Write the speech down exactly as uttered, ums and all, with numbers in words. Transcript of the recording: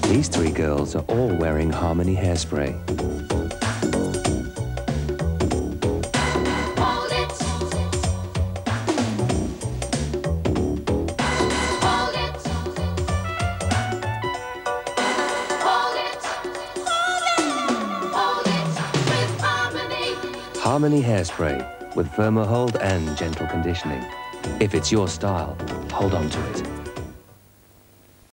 These three girls are all wearing Harmony hairspray. Hold it. Hold it. Hold it. Hold it. Hold it with Harmony. Harmony hairspray with firmer hold and gentle conditioning. If it's your style, hold on to it.